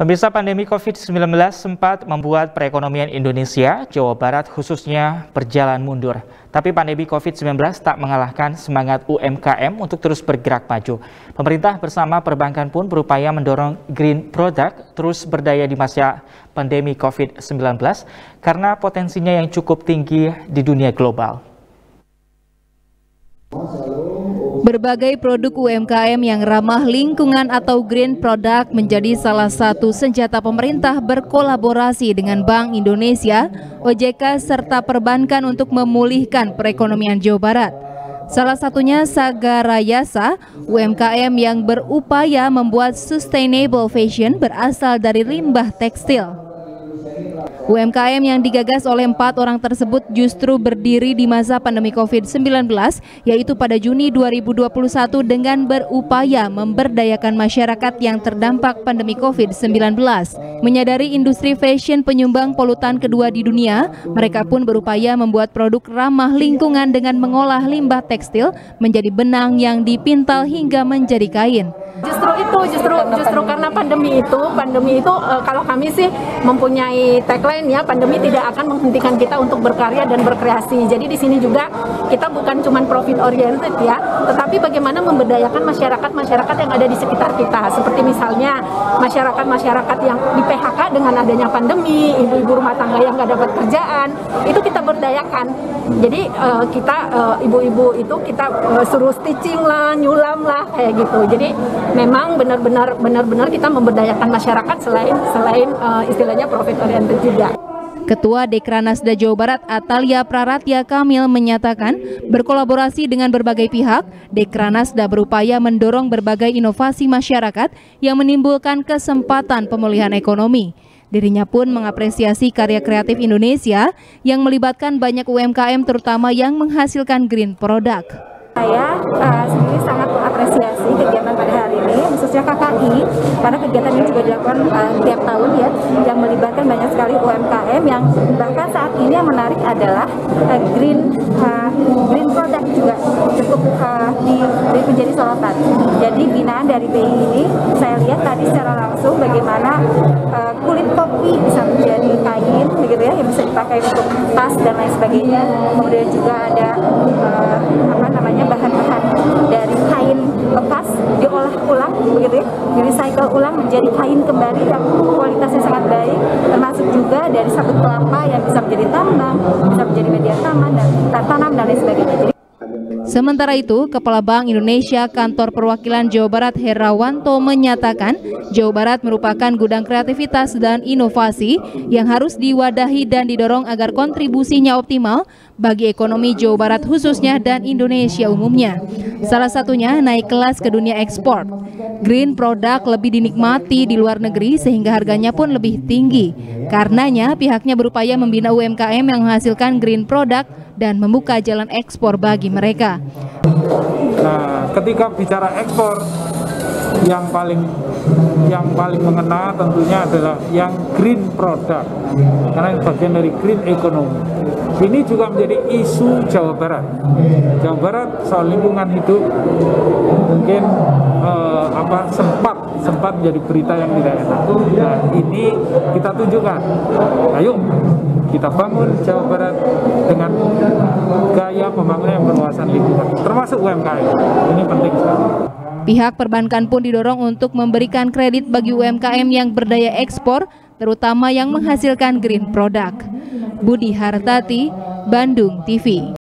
Pemirsa, pandemi COVID-19 sempat membuat perekonomian Indonesia, Jawa Barat khususnya berjalan mundur. Tapi pandemi COVID-19 tak mengalahkan semangat UMKM untuk terus bergerak maju. Pemerintah bersama perbankan pun berupaya mendorong green product terus berdaya di masa pandemi COVID-19 karena potensinya yang cukup tinggi di dunia global. Berbagai produk UMKM yang ramah lingkungan atau green product menjadi salah satu senjata pemerintah berkolaborasi dengan Bank Indonesia, OJK, serta perbankan untuk memulihkan perekonomian Jawa Barat. Salah satunya Sagarayasa, UMKM yang berupaya membuat sustainable fashion berasal dari limbah tekstil. UMKM yang digagas oleh 4 orang tersebut justru berdiri di masa pandemi COVID-19, yaitu pada Juni 2021 dengan berupaya memberdayakan masyarakat yang terdampak pandemi COVID-19. Menyadari industri fashion penyumbang polutan kedua di dunia, mereka pun berupaya membuat produk ramah lingkungan dengan mengolah limbah tekstil menjadi benang yang dipintal hingga menjadi kain. Justru karena pandemi itu kalau kami sih mempunyai tagline ya, pandemi tidak akan menghentikan kita untuk berkarya dan berkreasi. Jadi di sini juga kita bukan cuma profit oriented ya, tetapi bagaimana memberdayakan masyarakat yang ada di sekitar kita. Seperti misalnya masyarakat yang di PHK dengan adanya pandemi, ibu-ibu rumah tangga yang nggak dapat kerjaan, itu kita berdayakan. Jadi kita ibu-ibu itu kita suruh stitching lah, nyulam lah kayak gitu. Jadi memang benar-benar kita memberdayakan masyarakat selain istilahnya profit oriented juga. Ketua Dekranasda Jawa Barat Atalia Praratya Kamil menyatakan berkolaborasi dengan berbagai pihak, Dekranasda berupaya mendorong berbagai inovasi masyarakat yang menimbulkan kesempatan pemulihan ekonomi. Dirinya pun mengapresiasi karya kreatif Indonesia yang melibatkan banyak UMKM terutama yang menghasilkan green product. Saya sendiri sangat mengapresiasi kegiatan pada hari ini, khususnya KKI, karena kegiatan ini juga dilakukan tiap tahun ya, yang melibatkan banyak sekali UMKM yang bahkan saat ini yang menarik adalah green product juga cukup menjadi sorotan. Jadi binaan dari BI ini saya lihat tadi secara langsung bagaimana kulit kopi bisa menjadi kain, begitu ya, yang bisa dipakai untuk tas dan lain sebagainya. Kemudian juga ada bahan-bahan dari kain bekas diolah ulang, begitu ya, di-recycle ulang menjadi kain kembali yang kualitasnya sangat baik, termasuk juga dari sabut kelapa yang bisa menjadi tambang, bisa menjadi media tanam dan lain sebagainya. Sementara itu, Kepala Bank Indonesia Kantor Perwakilan Jawa Barat Herawanto menyatakan Jawa Barat merupakan gudang kreativitas dan inovasi yang harus diwadahi dan didorong agar kontribusinya optimal bagi ekonomi Jawa Barat khususnya dan Indonesia umumnya. Salah satunya naik kelas ke dunia ekspor. Green product lebih dinikmati di luar negeri sehingga harganya pun lebih tinggi. Karenanya pihaknya berupaya membina UMKM yang menghasilkan green product dan membuka jalan ekspor bagi mereka. Nah, ketika bicara ekspor, yang paling mengena tentunya adalah yang green product, karena ini bagian dari green economy. Ini juga menjadi isu Jawa Barat. Jawa Barat soal lingkungan hidup mungkin sempat menjadi berita yang tidak enak. Nah, ini kita tunjukkan. Ayo kita bangun Jawa Barat dengan gaya pembangunan yang berwawasan lingkungan, termasuk UMKM. Ini penting sekali. Pihak perbankan pun didorong untuk memberikan kredit bagi UMKM yang berdaya ekspor, terutama yang menghasilkan green product. Budi Hartati, Bandung TV.